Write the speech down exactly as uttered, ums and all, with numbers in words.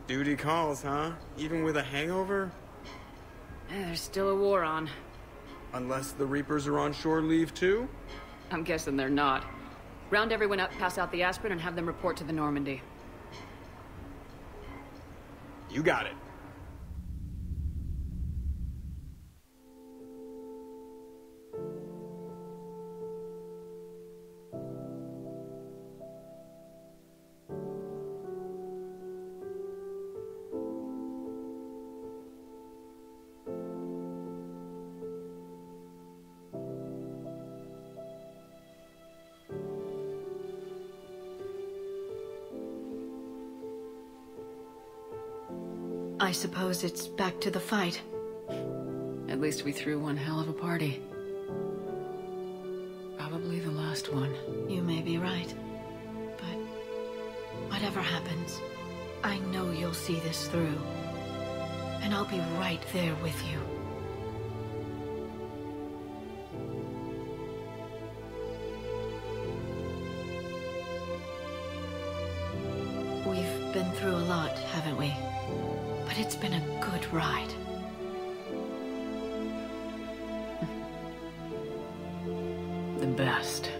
Duty calls, huh? Even with a hangover? Eh, there's still a war on. Unless the Reapers are on shore leave too? I'm guessing they're not. Round everyone up, pass out the aspirin, and have them report to the Normandy. You got it. I suppose it's back to the fight. At least we threw one hell of a party. Probably the last one. You may be right. But whatever happens, I know you'll see this through. And I'll be right there with you. We've been through a lot, haven't we? But it's been a good ride. The best.